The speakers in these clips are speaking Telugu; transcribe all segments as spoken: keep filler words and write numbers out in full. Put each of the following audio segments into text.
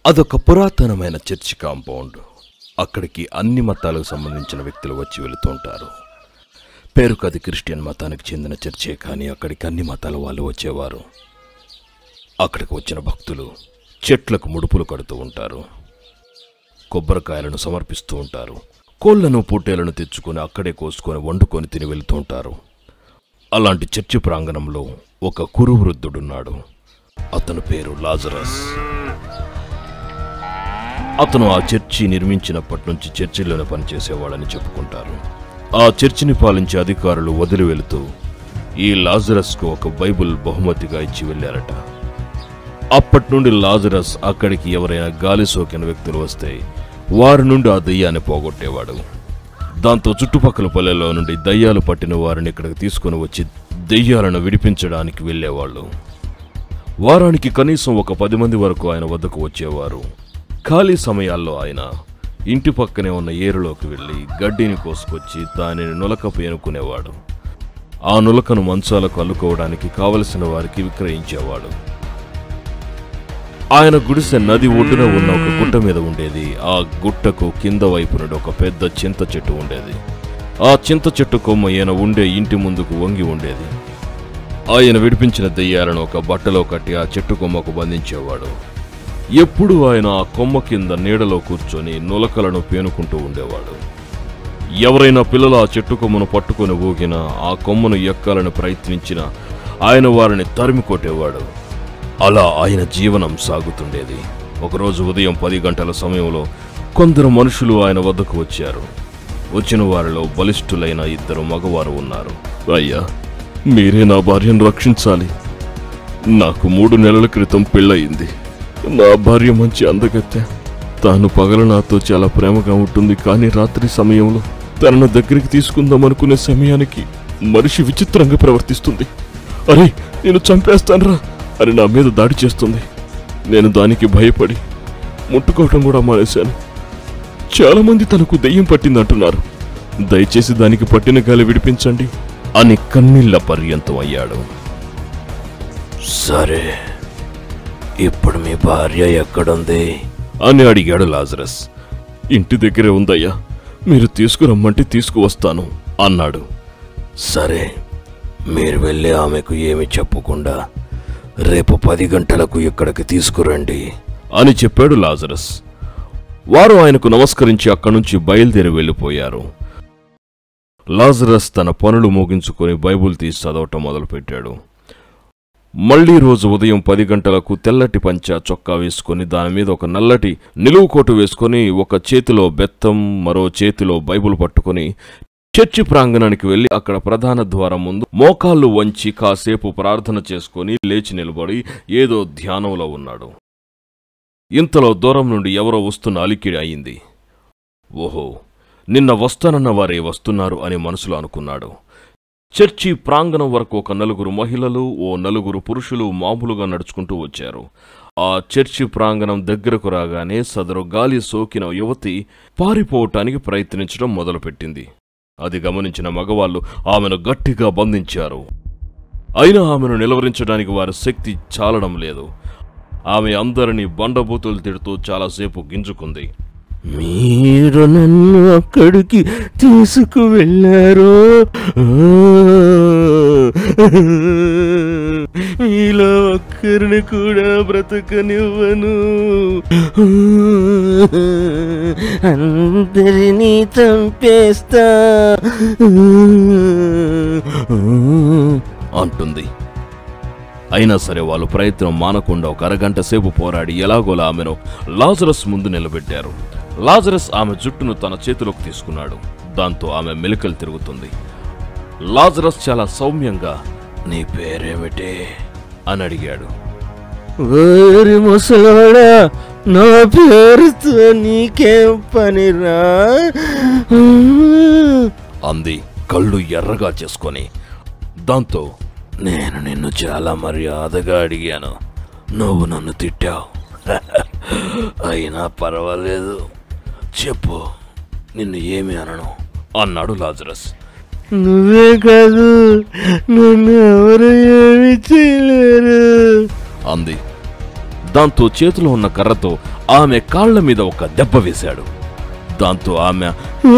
అదొక పురాతనమైన చర్చి కాంపౌండ్. అక్కడికి అన్ని మతాలకు సంబంధించిన వ్యక్తులు వచ్చి వెళుతుంటారు. పేరుకు అది క్రిస్టియన్ మతానికి చెందిన చర్చే, కానీ అక్కడికి అన్ని మతాల వాళ్ళు వచ్చేవారు. అక్కడికి వచ్చిన భక్తులు చెట్లకు ముడుపులు కడుతూ ఉంటారు, కొబ్బరికాయలను సమర్పిస్తూ ఉంటారు, కోళ్లను పొట్టేలను తెచ్చుకొని అక్కడే కోసుకొని వండుకొని తిని వెళుతూ ఉంటారు. అలాంటి చర్చి ప్రాంగణంలో ఒక కురు వృద్ధుడున్నాడు. అతని పేరు లాజరస్. అతను ఆ చర్చి నిర్మించినప్పటి నుంచి చర్చిలోనే పనిచేసేవాడని చెప్పుకుంటారు. ఆ చర్చిని పాలించే అధికారులు వదిలి వెళుతూ ఈ లాజరస్కు ఒక బైబుల్ బహుమతిగా ఇచ్చి వెళ్ళారట. అప్పటి నుండి లాజరస్ అక్కడికి ఎవరైనా గాలి సోకిన వ్యక్తులు వస్తే వారి నుండి ఆ దయ్యాన్ని పోగొట్టేవాడు. దాంతో చుట్టుపక్కల పల్లెల్లో నుండి దయ్యాలు పట్టిన వారిని ఇక్కడికి తీసుకుని వచ్చి దయ్యాలను విడిపించడానికి వెళ్ళేవాళ్ళు. వారానికి కనీసం ఒక పది మంది వరకు ఆయన వద్దకు వచ్చేవారు. ఖాళీ సమయాల్లో ఆయన ఇంటి పక్కనే ఉన్న ఏరులోకి వెళ్ళి గడ్డిని కోసుకొచ్చి దానిని నులకపు ఎనుకునేవాడు. ఆ నులకను మంచాలకు అల్లుకోవడానికి కావలసిన వారికి విక్రయించేవాడు. ఆయన గుడిసె నది ఒడ్డున ఉన్న ఒక గుట్ట మీద ఉండేది. ఆ గుట్టకు కింద వైపు నుండి ఒక పెద్ద చింత చెట్టు ఉండేది. ఆ చింత చెట్టు కొమ్మ ఈయన ఉండే ఇంటి ముందుకు వంగి ఉండేది. ఆయన విడిపించిన దెయ్యాలను ఒక బట్టలో కట్టి ఆ చెట్టు కొమ్మకు బంధించేవాడు. ఎప్పుడూ ఆయన ఆ కొమ్మ కింద నీడలో కూర్చొని నులకలను పేనుకుంటూ ఉండేవాడు. ఎవరైనా పిల్లలు ఆ చెట్టు కొమ్మను పట్టుకొని ఊగినా, ఆ కొమ్మను ఎక్కాలని ప్రయత్నించినా ఆయన వారిని తరిమి కొట్టేవాడు. అలా ఆయన జీవనం సాగుతుండేది. ఒకరోజు ఉదయం పది గంటల సమయంలో కొందరు మనుషులు ఆయన వద్దకు వచ్చారు. వచ్చిన వారిలో బలిష్ఠులైన ఇద్దరు మగవారు ఉన్నారు. అయ్యా, మీరే నా భార్యను రక్షించాలి. నాకు మూడు నెలల క్రితం పెళ్ళయింది. నా భార్య మంచి అందగత్తె. తాను పగల నాతో చాలా ప్రేమగా ఉంటుంది, కానీ రాత్రి సమయంలో తనను దగ్గరికి తీసుకుందాం అనుకునే సమయానికి మనిషి విచిత్రంగా ప్రవర్తిస్తుంది. అరే, నేను చంపేస్తానరా అని నా మీద దాడి చేస్తుంది. నేను దానికి భయపడి ముట్టుకోవటం కూడా మానేశాను. చాలా మంది తనకు దెయ్యం పట్టిందంటున్నారు. దయచేసి దానికి పట్టిన గాలి విడిపించండి అని కన్నీళ్ల పర్యంతం అయ్యాడు. సరే, ఇప్పుడు మీ భార్య ఎక్కడుంది అని అడిగాడు లాజరస్. ఇంటి దగ్గరే ఉందయ్యా, మీరు తీసుకురమ్మంటే తీసుకువస్తాను అన్నాడు. సరే, మీరు వెళ్ళి ఆమెకు ఏమి చెప్పకుండా రేపు పది గంటలకు ఇక్కడికి తీసుకురండి అని చెప్పాడు లాజరస్. వారు ఆయనకు నమస్కరించి అక్కడి నుంచి బయలుదేరి వెళ్ళిపోయారు. లాజరస్ తన పనులు ముగించుకొని బైబుల్ తీసి చదవటం మొదలుపెట్టాడు. మళ్లీ రోజు ఉదయం పది గంటలకు తెల్లటి పంచ చొక్కా వేసుకుని దాని మీద ఒక నల్లటి నిలువు కోటు వేసుకుని ఒక చేతిలో బెత్తం మరో చేతిలో బైబుల్ పట్టుకుని చర్చి ప్రాంగణానికి వెళ్లి అక్కడ ప్రధాన ద్వారం ముందు మోకాళ్ళు వంచి కాసేపు ప్రార్థన చేసుకుని లేచి నిలబడి ఏదో ధ్యానంలో ఉన్నాడు. ఇంతలో దూరం నుండి ఎవరో వస్తున్న అలికిడి అయింది. ఓహో, నిన్న వస్తానన్న వారే వస్తున్నారు అని మనసులో అనుకున్నాడు. చర్చి ప్రాంగణం వరకు ఒక నలుగురు మహిళలు ఓ నలుగురు పురుషులు మామూలుగా నడుచుకుంటూ వచ్చారు. ఆ చర్చి ప్రాంగణం దగ్గరకు రాగానే సదరు గాలి సోకిన యువతి పారిపోవటానికి ప్రయత్నించడం మొదలుపెట్టింది. అది గమనించిన మగవాళ్లు ఆమెను గట్టిగా బంధించారు. అయినా ఆమెను నిలవరించడానికి వారి శక్తి చాలడం లేదు. ఆమె అందరినీ బండబూతులు తిడుతూ చాలాసేపు గింజుకుంది. మీరు నన్ను అక్కడికి తీసుకువెళ్ళారు, మీలో ఒక్కరిని కూడా బ్రతకనివ్వను, అందరినీ చంపేస్తా అంటుంది. అయినా సరే వాళ్ళు ప్రయత్నం మానకుండా ఒక అరగంట సేపు పోరాడి ఎలాగోలా ఆమెను లాజరస్ ముందు నిలబెట్టారు. లాజరస్ ఆమె జుట్టును తన చేతిలోకి తీసుకున్నాడు. దాంతో ఆమె మెలికలు తిరుగుతుంది. లాజరస్ చాలా సౌమ్యంగా, నీ పేరేమిటి అని అడిగాడు. ఓరి ముసలాడా, నా పేరుతో నీకేం పనిరా అంది కళ్ళు ఎర్రగా చేసుకొని. దాంతో, నేను నిన్ను చాలా మర్యాదగా అడిగాను, నువ్వు నన్ను తిట్టావు. అయినా పర్వాలేదు, చెప్పు, నిన్ను ఏమి అనను అన్నాడు లాజరస్. నువ్వే కాదు, నన్ను ఎవరు ఏమి చేయలేరు అంది. దాంతో చేతిలో ఉన్న కర్రతో ఆమె కాళ్ల మీద ఒక దెబ్బ వేశాడు. దాంతో ఆమె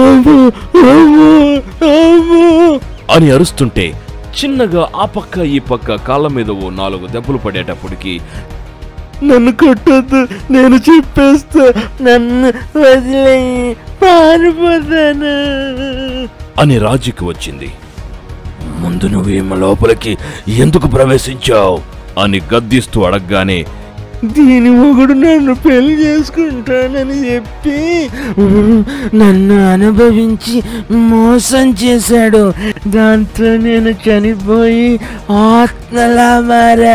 అని అరుస్తుంటే చిన్నగా ఆ పక్క ఈ పక్క కాళ్ళ మీద ఓ నాలుగు దెబ్బలు పడేటప్పటికి నన్ను కొట్టొద్దు, నేను చెప్పేస్తా, నన్ను వదిలేయి, పారిపోతాను అని రాజుకి వచ్చింది. ముందు నువ్వు ఈమె లోపలికి ఎందుకు ప్రవేశించావు అని గద్దిస్తూ అడగగానే, దీని మొగుడు నన్ను పెళ్లి చేసుకుంటానని చెప్పి నన్ను అనుభవించి మోసం చేశాడు. దాంతో నేను చనిపోయి ఆత్మలా మారా.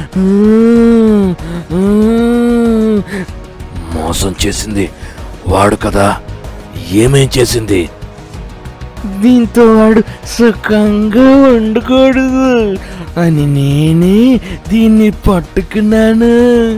మోసం చేసింది వాడు కదా, ఏమేం చేసింది? దీంతో వాడు సుఖంగా ఉండకూడదు అని నేనే దీన్ని పట్టుకున్నాను.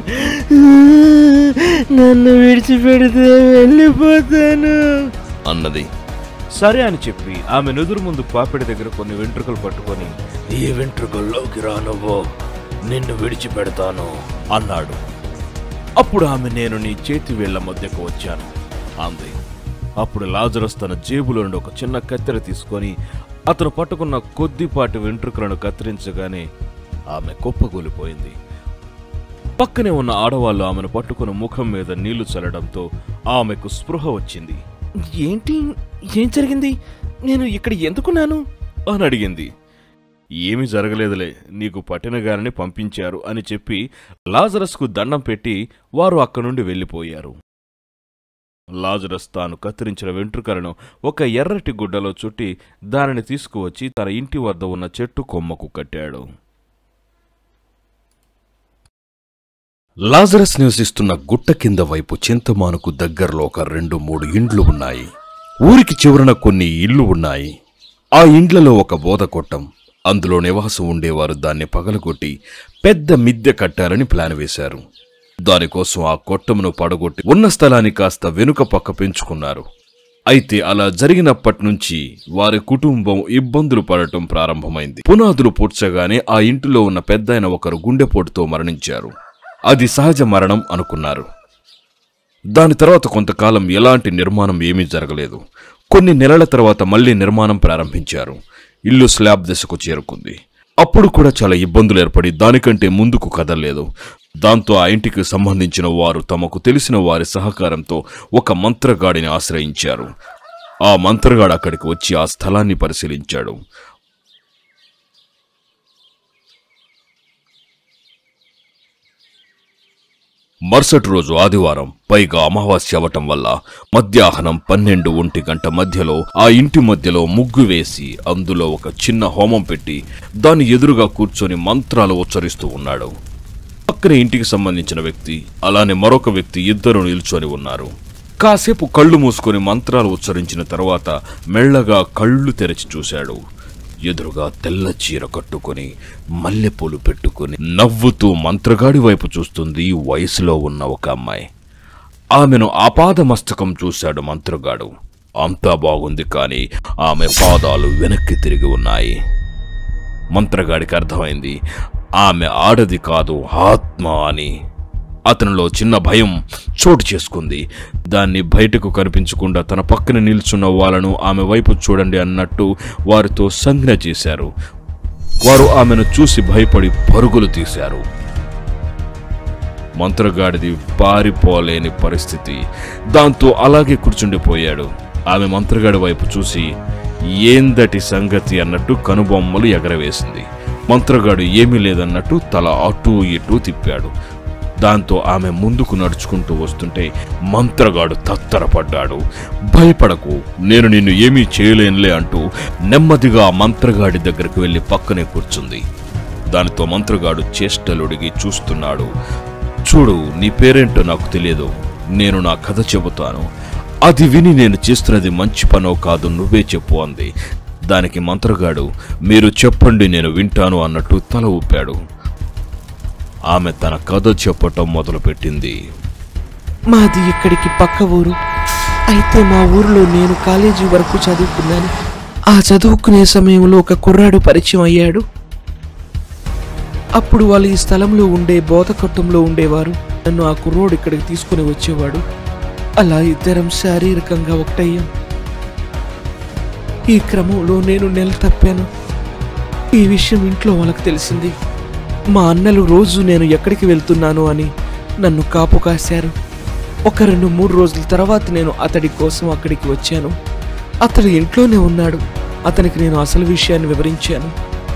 నన్ను విడిచిపెడితే వెళ్ళిపోతాను అన్నది. సరే అని చెప్పి ఆమె నుదురు ముందు పాపిడి దగ్గర కొన్ని వెంట్రుకలు పట్టుకొని, ఈ వెంట్రుకల్లోకి రా, నువ్వు నిన్ను విడిచిపెడతాను అన్నాడు. అప్పుడు ఆమె, నేను నీ చేతి వేళ్ల మధ్యకు వచ్చాను అంది. అప్పుడు లాజరస్ తన జేబులో నుండి ఒక చిన్న కత్తెర తీసుకొని అతను పట్టుకున్న కొద్దిపాటి వెంట్రుకలను కత్తిరించగానే ఆమె కుప్పకూలిపోయింది. పక్కనే ఉన్న ఆడవాళ్ళు ఆమెను పట్టుకుని ముఖం మీద నీళ్లు చల్లడంతో ఆమెకు స్పృహ వచ్చింది. ఏంటి, ఏం జరిగింది? నేను ఇక్కడ ఎందుకున్నాను అని అడిగింది. ఏమీ జరగలేదులే, నీకు పట్టిన గారిని పంపించారు అని చెప్పి లాజరస్కు దండం పెట్టి వారు అక్కడి నుండి వెళ్ళిపోయారు. లాజరస్ తాను కత్తిరించిన వెంట్రుకలను ఒక ఎర్రటి గుడ్డలో చుట్టి దానిని తీసుకువచ్చి తన ఇంటి వద్ద ఉన్న చెట్టు కొమ్మకు కట్టాడు. లాజరస్ నివసిస్తున్న గుట్ట కింద వైపు చింతమానుకు దగ్గరలో ఒక రెండు మూడు ఇండ్లు ఉన్నాయి. ఊరికి చివరన కొన్ని ఇళ్లు ఉన్నాయి. ఆ ఇండ్లలో ఒక బోధకొట్టం. అందులో నివాసం ఉండేవారు దాన్ని పగలగొట్టి పెద్ద మిద్దె కట్టాలని ప్లాన్ వేశారు. దానికోసం ఆ కొట్టమును పడగొట్టి ఉన్న స్థలాన్ని కాస్త వెనుక పక్క పెంచుకున్నారు. అయితే అలా జరిగినప్పటినుంచి వారి కుటుంబం ఇబ్బందులు పడటం ప్రారంభమైంది. పునాదులు పూడ్చగానే ఆ ఇంటిలో ఉన్న పెద్దాయన ఒకరు గుండెపోటుతో మరణించారు. అది సహజ మరణం అనుకున్నారు. దాని తర్వాత కొంతకాలం ఎలాంటి నిర్మాణం ఏమీ జరగలేదు. కొన్ని నెలల తర్వాత మళ్లీ నిర్మాణం ప్రారంభించారు. ఇల్లు స్లాబ్ దశకు చేరుకుంది. అప్పుడు కూడా చాలా ఇబ్బందులు ఏర్పడి దానికంటే ముందుకు కదలలేదు. దాంతో ఆ ఇంటికి సంబంధించిన వారు తమకు తెలిసిన వారి సహకారంతో ఒక మంత్రగాడిని ఆశ్రయించారు. ఆ మంత్రగాడు అక్కడికి వచ్చి ఆ స్థలాన్ని పరిశీలించాడు. మరుసటి రోజు ఆదివారం, పైగా అమావాస్య అవటం వల్ల మధ్యాహ్నం పన్నెండు ఒంటి గంట మధ్యలో ఆ ఇంటి మధ్యలో ముగ్గు వేసి అందులో ఒక చిన్న హోమం పెట్టి దాని ఎదురుగా కూర్చొని మంత్రాలు ఉచ్చరిస్తూ ఉన్నాడు. పక్కనే ఇంటికి సంబంధించిన వ్యక్తి, అలానే మరొక వ్యక్తి ఇద్దరు నిల్చొని ఉన్నారు. కాసేపు కళ్ళు మూసుకొని మంత్రాలు ఉచ్చరించిన తర్వాత మెల్లగా కళ్ళు తెరచి చూశాడు. ఎదురుగా తెల్ల చీర కట్టుకుని మల్లెపూలు పెట్టుకుని నవ్వుతూ మంత్రగాడి వైపు చూస్తుంది వయసులో ఉన్న ఒక అమ్మాయి. ఆమెను ఆపాదమస్తకం చూశాడు మంత్రగాడు. అంతా బాగుంది, కానీ ఆమె పాదాలు వెనక్కి తిరిగి ఉన్నాయి. మంత్రగాడికి అర్థమైంది ఆమె ఆడది కాదు, ఆత్మ అని. అతనిలో చిన్న భయం చోటు చేసుకుంది. దాన్ని బయటకు కనిపించకుండా తన పక్కన నిల్చున్న వాళ్ళను ఆమె వైపు చూడండి అన్నట్టు వారితో సంజ్ఞ చేశారు. వారు ఆమెను చూసి భయపడి పరుగులు తీశారు. మంత్రగాడిది పారిపోలేని పరిస్థితి. దాంతో అలాగే కూర్చుండిపోయాడు. ఆమె మంత్రగాడి వైపు చూసి ఏందటి సంగతి అన్నట్టు కనుబొమ్మలు ఎగరవేసింది. మంత్రగాడు ఏమీ లేదన్నట్టు తల అటూ ఇటూ తిప్పాడు. దాంతో ఆమె ముందుకు నడుచుకుంటూ వస్తుంటే మంత్రగాడు తత్తరపడ్డాడు. భయపడకు, నేను నిన్ను ఏమీ చేయలేనులే అంటూ నెమ్మదిగా మంత్రగాడి దగ్గరకు వెళ్లి పక్కనే కూర్చుంది. దానితో మంత్రగాడు చేష్టలుడిగి చూస్తున్నాడు. చూడు, నీ పేరేంటో నాకు తెలియదు, నేను నా కథ చెబుతాను. అది విని నేను చేస్తున్నది మంచి పనో కాదు నువ్వే చెప్పు అంది. దానికి మంత్రగాడు మీరు చెప్పండి నేను వింటాను అన్నట్టు తల ఊపాడు. ఆమె తన కథ చెప్పటం మొదలుపెట్టింది. మాది ఇక్కడికి పక్క ఊరు. అయితే మా ఊరిలో నేను కాలేజీ వరకు చదువుకున్నాను. ఆ చదువుకునే సమయంలో ఒక కుర్రాడు పరిచయం అయ్యాడు. అప్పుడు వాళ్ళు ఈ స్థలంలో ఉండే బోధకొట్టంలో ఉండేవారు. నన్ను ఆ కుర్రోడు ఇక్కడికి తీసుకుని వచ్చేవాడు. అలా ఇద్దరం శారీరకంగా ఒకటయ్యాం. ఈ క్రమంలో నేను నెల తప్పాను. ఈ విషయం ఇంట్లో వాళ్ళకి తెలిసింది. మా అన్నలు రోజు నేను ఎక్కడికి వెళ్తున్నాను అని నన్ను కాపు కాశారు. ఒక రెండు మూడు రోజుల తర్వాత నేను అతడి కోసం అక్కడికి వచ్చాను. అతడు ఇంట్లోనే ఉన్నాడు. అతనికి నేను అసలు విషయాన్ని వివరించాను.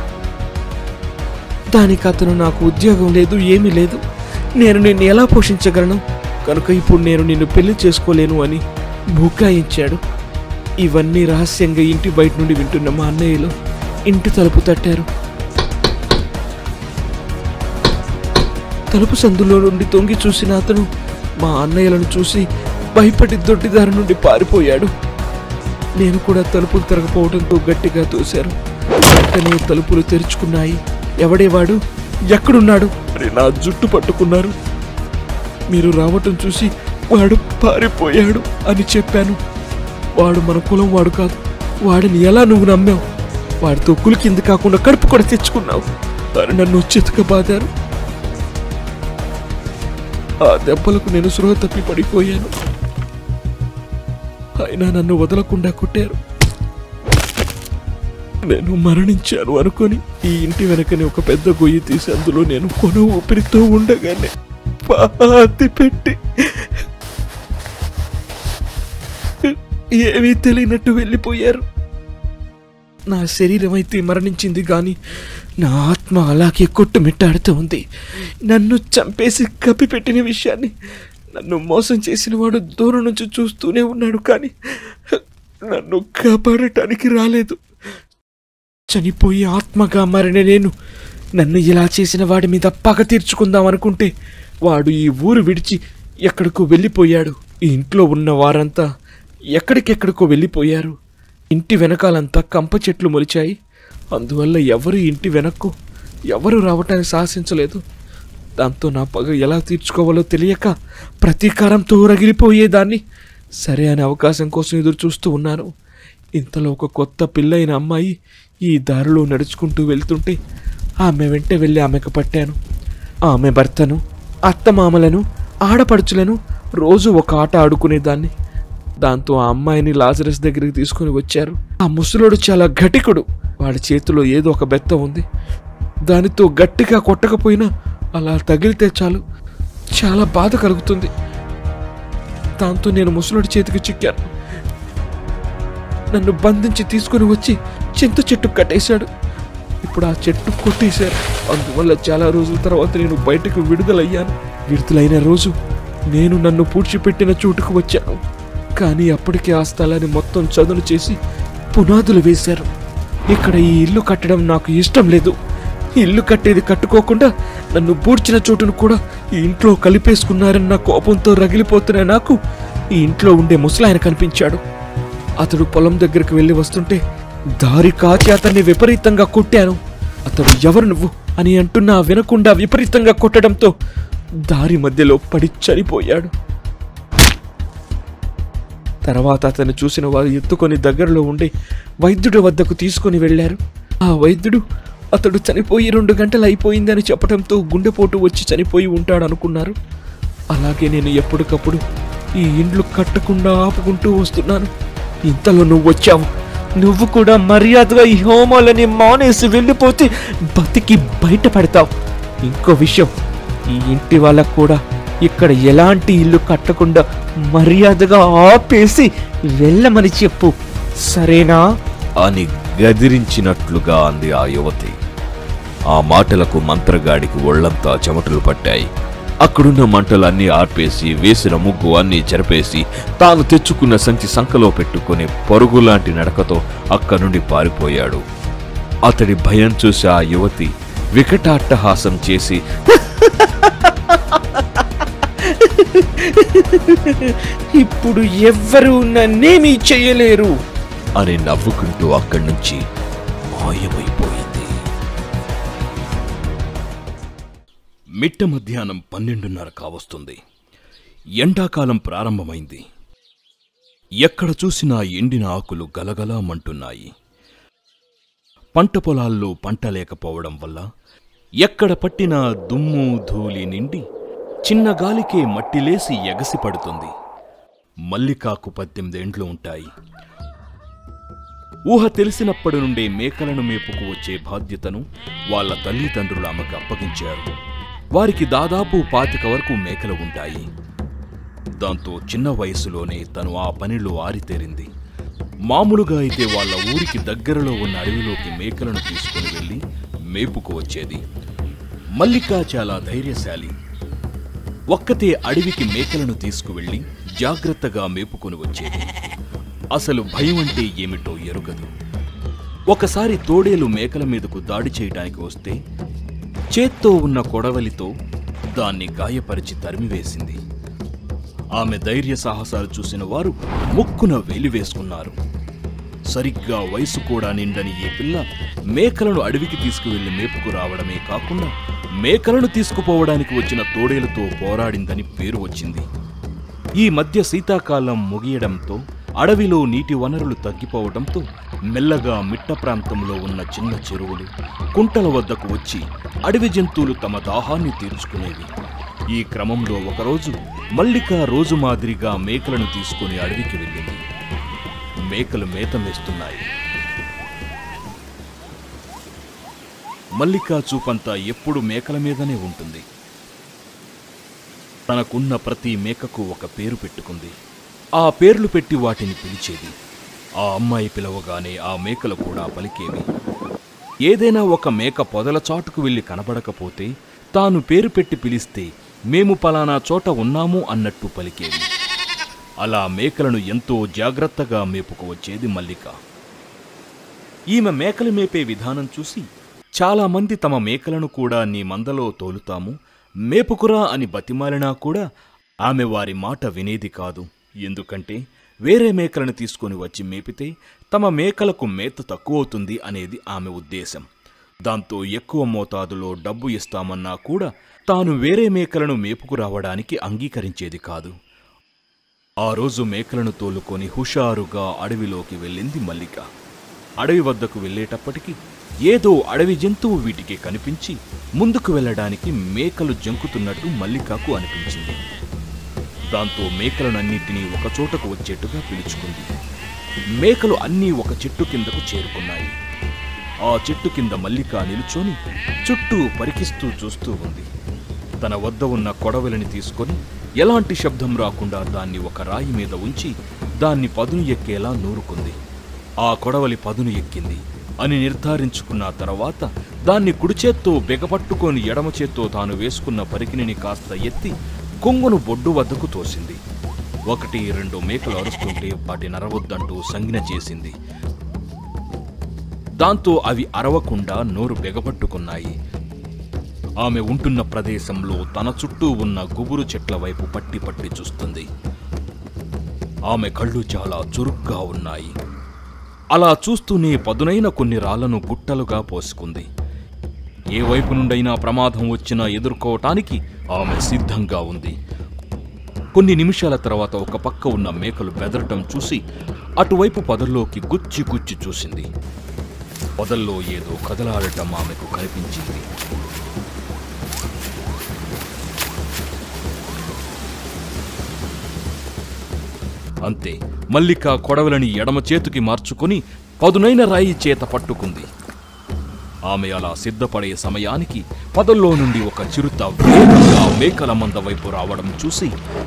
దానికి అతను నాకు ఉద్యోగం లేదు, ఏమీ లేదు, నేను నిన్ను ఎలా పోషించగలను, కనుక ఇప్పుడు నేను నిన్ను పెళ్లి చేసుకోలేను అని బుకాయించాడు. ఇవన్నీ రహస్యంగా ఇంటి బయట నుండి వింటున్న మా అన్నయ్యలు ఇంటి తలుపు తట్టారు. తలుపు సందులో నుండి తొంగి చూసిన అతను మా అన్నయ్యలను చూసి భయపడి దొడ్డిదారి నుండి పారిపోయాడు. నేను కూడా తలుపులు తిరగపోవడంతో గట్టిగా తోశారు. వెంటనే తలుపులు తెరుచుకున్నాయి. ఎవడేవాడు, ఎక్కడున్నాడు అని నా జుట్టు పట్టుకున్నారు. మీరు రావటం చూసి వాడు పారిపోయాడు అని చెప్పాను. వాడు మన కులం వాడు కాదు. వాడిని ఎలా నువ్వు నమ్మావు? వాడితో కులి కింద కాకుండా కడుపు కూడా తెచ్చుకున్నావు అని నన్ను చితకబాదారు. ఆ దెబ్బలకు నేను సృహ తప్పి పడిపోయాను. అయినా నన్ను వదలకుండా కొట్టారు. నేను మరణించాను అనుకొని ఈ ఇంటి వెనకని ఒక పెద్ద గొయ్యి తీసి అందులో నేను కొన ఊపిరితో ఉండగానే పాతి పెట్టి ఏమీ తెలియనట్టు వెళ్ళిపోయారు. నా శరీరం అయితే మరణించింది కానీ నా ఆత్మ అలాగే కొట్టుమిట్టాడుతూ ఉంది. నన్ను చంపేసి కప్పిపెట్టిన విషయాన్ని నన్ను మోసం చేసిన వాడు దూరం నుంచి చూస్తూనే ఉన్నాడు, కానీ నన్ను కాపాడటానికి రాలేదు. చనిపోయి ఆత్మగా మారిన నేను నన్ను ఇలా చేసిన వాడి మీద పగ తీర్చుకుందాం అనుకుంటే వాడు ఈ ఊరు విడిచి ఎక్కడికో వెళ్ళిపోయాడు. ఈ ఇంట్లో ఉన్న వారంతా ఎక్కడికెక్కడికో వెళ్ళిపోయారు. ఇంటి వెనకాలంతా కంప చెట్లు మొలిచాయి. అందువల్ల ఎవరు ఇంటి వెనక్కు ఎవరు రావటానికి సాహసించలేదు. దాంతో నా పగ ఎలా తీర్చుకోవాలో తెలియక ప్రతీకారంతో రగిలిపోయేదాన్ని. సరే అనే అవకాశం కోసం ఎదురు చూస్తూ ఉన్నాను. ఇంతలో ఒక కొత్త పిల్లైన అమ్మాయి ఈ దారిలో నడుచుకుంటూ వెళ్తుంటే ఆమె వెంట వెళ్ళి ఆమెకు పట్టాను. ఆమె భర్తను, అత్తమామలను, ఆడపడుచులను రోజు ఒక ఆట ఆడుకునేదాన్ని. దాంతో ఆ అమ్మాయిని లాజరస్ దగ్గరికి తీసుకుని వచ్చారు. ఆ ముసలోడు చాలా ఘటికుడు. వాడి చేతిలో ఏదో ఒక బెత్త ఉంది. దానితో గట్టిగా కొట్టకపోయినా అలా తగిలితే చాలు చాలా బాధ కలుగుతుంది. దాంతో నేను ముసలోడి చేతికి చిక్కాను. నన్ను బంధించి తీసుకుని వచ్చి చింత చెట్టు కట్టేశాడు. ఇప్పుడు ఆ చెట్టు కొట్టేశారు. అందువల్ల చాలా రోజుల తర్వాత నేను బయటకు విడుదలయ్యాను. విడుదలైన రోజు నేను నన్ను పూడ్చిపెట్టిన చోటుకు వచ్చాను. కానీ అప్పటికే ఆ స్థలాన్ని మొత్తం చదును చేసి పునాదులు వేశారు. ఇక్కడ ఈ ఇల్లు కట్టడం నాకు ఇష్టం లేదు. ఇల్లు కట్టేది కట్టుకోకుండా నన్ను పూడ్చిన చోటును కూడా ఈ ఇంట్లో కలిపేసుకున్నారన్న కోపంతో రగిలిపోతున్న నాకు ఈ ఇంట్లో ఉండే ముసలాయన కనిపించాడు. అతడు పొలం దగ్గరికి వెళ్ళి వస్తుంటే దారి కాచి అతన్ని విపరీతంగా కొట్టాను. అతడు ఎవరు నువ్వు అని అంటున్నా వినకుండా విపరీతంగా కొట్టడంతో దారి మధ్యలో పడి చనిపోయాడు. తర్వాత అతను చూసిన వారు ఎత్తుకొని దగ్గరలో ఉండి వైద్యుడి వద్దకు తీసుకుని వెళ్లారు. ఆ వైద్యుడు అతడు చనిపోయి రెండు గంటలు అయిపోయిందని చెప్పడంతో గుండెపోటు వచ్చి చనిపోయి ఉంటాడు అనుకున్నారు. అలాగే నేను ఎప్పటికప్పుడు ఈ ఇండ్లు కట్టకుండా ఆపుకుంటూ వస్తున్నాను. ఇంతలో నువ్వు వచ్చావు. నువ్వు కూడా మర్యాదగా ఈ హోమాలని మానేసి వెళ్ళిపోతే బతికి బయటపడతావు. ఇంకో విషయం, ఈ ఇంటి వాళ్ళకు కూడా ఇక్కడ ఎలాంటి ఇల్లు కట్టకుండా మర్యాదగా ఆపేసి వెళ్ళమని చెప్పు, సరేనా అని గదిరించినట్లుగా అంది ఆ యువతి. ఆ మాటలకు మంత్రగాడికి ఒళ్లంతా చెమటలు పట్టాయి. అక్కడున్న మంటలన్నీ ఆర్పేసి వేసిన ముగ్గు అన్నీ చెరపేసి తాను తెచ్చుకున్న సంచి సంకలో పెట్టుకుని పరుగులాంటి నడకతో అక్కడి నుండి పారిపోయాడు. అతడి భయం చూసి ఆ యువతి వికటాట్టహాసం చేసి ఇప్పుడు ఎవ్వరూ నన్నేమీ చెయ్యలేరు అని నవ్వుకుంటూ అక్కడి నుంచి మాయమైపోయింది. మిట్ట మధ్యాహ్నం పన్నెండున్నర కావస్తుంది. ఎండాకాలం ప్రారంభమైంది. ఎక్కడ చూసినా ఎండిన ఆకులు గలగలా మంటున్నాయి. పంట పొలాల్లో పంట లేకపోవడం వల్ల ఎక్కడ పట్టినా దుమ్ము ధూళి నిండి చిన్న గాలికే మట్టిలేసి ఎగసి పడుతుంది. మల్లికాకు పద్దెనిమిదేండ్లు ఉంటాయి. ఊహ తెలిసినప్పటి నుండే మేకలను మేపుకు వచ్చే బాధ్యతను వాళ్ల తల్లిదండ్రులు ఆమెకు అప్పగించారు. వారికి దాదాపు పాతిక వరకు మేకలు ఉంటాయి. దాంతో చిన్న వయసులోనే తను ఆ పనిలో ఆరితేరింది. మామూలుగా అయితే వాళ్ల ఊరికి దగ్గరలో ఉన్న అడవిలోకి మేకలను తీసుకుని వెళ్లి మేపుకు వచ్చేది. మల్లిక చాలా ధైర్యశాలి. ఒక్కతే అడవికి మేకలను తీసుకువెళ్లి జాగ్రత్తగా మేపుకొని వచ్చేది. అసలు భయం అంటే ఏమిటో ఎరుగదు. ఒకసారి తోడేలు మేకల మీదకు దాడి చేయడానికి వస్తే చేత్తో ఉన్న కొడవలితో దాన్ని గాయపరిచి తరిమివేసింది. ఆమె ధైర్య సాహసాలు చూసిన వారు ముక్కున వేలివేసుకున్నారు. సరిగ్గా వయసు కూడా నిండని ఈ పిల్ల మేకలను అడవికి తీసుకువెళ్లి మేపుకు రావడమే కాకుండా మేకలను తీసుకుపోవడానికి వచ్చిన తోడేలుతో పోరాడిందని పేరు వచ్చింది. ఈ మధ్య శీతాకాలం ముగియడంతో అడవిలో నీటి వనరులు తగ్గిపోవడంతో మెల్లగా మిట్ట ప్రాంతంలో ఉన్న చిన్న చెరువులు, కుంటల వద్దకు వచ్చి అడవి జంతువులు తమ దాహాన్ని తీర్చుకునేవి. ఈ క్రమంలో ఒకరోజు మల్లిక రోజు మాదిరిగా మేకలను తీసుకుని అడవికి వెళ్ళింది. మేకలు మేత మేస్తున్నాయి. మల్లిక చూపంతా ఎప్పుడు మేకల మీదనే ఉంటుంది. తనకున్న ప్రతి మేకకు ఒక పేరు పెట్టుకుంది. ఆ పేర్లు పెట్టి వాటిని పిలిచేది. ఆ అమ్మాయి పిలవగానే ఆ మేకలు కూడా పలికేవి. ఏదైనా ఒక మేక పొదల చాటుకు వెళ్లి కనబడకపోతే తాను పేరు పెట్టి పిలిస్తే మేము పలానా చోట ఉన్నాము అన్నట్టు పలికేవి. అలా మేకలను ఎంతో జాగ్రత్తగా మేపుకు వచ్చేది మల్లిక. ఈమె మేకలు మేపే విధానం చూసి చాలామంది తమ మేకలను కూడా నీ మందలో తోలుతాము, మేపుకురా అని బతిమాలినా కూడా ఆమె వారి మాట వినేది కాదు. ఎందుకంటే వేరే మేకలను తీసుకుని వచ్చి మేపితే తమ మేకలకు మేత తక్కువవుతుంది అనేది ఆమె ఉద్దేశం. దాంతో ఎక్కువ మోతాదులో డబ్బు ఇస్తామన్నా కూడా తాను వేరే మేకలను మేపుకురావడానికి అంగీకరించేది కాదు. ఆ రోజు మేకలను తోలుకొని హుషారుగా అడవిలోకి వెళ్ళింది మల్లిక. అడవి వద్దకు వెళ్ళేటప్పటికి ఏదో అడవి జంతువు వీటికి కనిపించి ముందుకు వెళ్ళడానికి మేకలు జంకుతున్నట్టు మల్లికకు అనిపించింది. దాంతో మేకలనన్నింటినీ ఒకచోటకు వచ్చేట్టుగా పిలుచుకుంది. మేకలు అన్నీ ఒక చెట్టు కిందకు చేరుకున్నాయి. ఆ చెట్టు కింద మల్లిక నిలుచొని చుట్టూ పరికిస్తూ చూస్తూ ఉంది. తన వద్ద ఉన్న కొడవలిని తీసుకొని ఎలాంటి శబ్దం రాకుండా దాన్ని ఒక రాయి మీద ఉంచి దాన్ని పదును ఎక్కేలా నూరుకుంది. ఆ కొడవలి పదును ఎక్కింది అని నిర్ధారించుకున్న తర్వాత దాన్ని కుడిచేత్తో బెగపట్టుకొని ఎడమ చేత్తో తాను వేసుకున్న పరికిణిని కాస్త ఎత్తి కొంగును బొడ్డు వద్దకు తోసింది. ఒకటి రెండు మేకలు అరుస్తుంటే వాటి నరవద్దంటూ సంజ్ఞ చేసింది. దాంతో అవి అరవకుండా నోరు బెగపట్టుకున్నాయి. ఆమె ఉంటున్న ప్రదేశంలో తన చుట్టూ ఉన్న గుబురు చెట్ల వైపు పట్టి పట్టి చూస్తుంది. ఆమె కళ్ళు చాలా చురుగ్గా ఉన్నాయి. అలా చూస్తూనే పదునైన కొన్ని రాళ్లను గుట్టలుగా పోసుకుంది. ఏ వైపు నుండైనా ప్రమాదం వచ్చినా ఎదుర్కోవటానికి ఆమె సిద్ధంగా ఉంది. కొన్ని నిమిషాల తర్వాత ఒక పక్క ఉన్న మేకలు బెదరటం చూసి అటువైపు పొదల్లోకి గుచ్చి గుచ్చి చూసింది. పొదల్లో ఏదో కదలాడటం ఆమెకు కనిపించింది. అంతే, మల్లిక కొడవలని ఎడమ చేతికి మార్చుకుని పదునైన రాయి చేత పట్టుకుంది. ఆమె అలా సిద్ధపడే సమయానికి పొదల్లో నుండి ఒక చిరుత వేగంగా మేకల మంద వైపు రావడం చూసి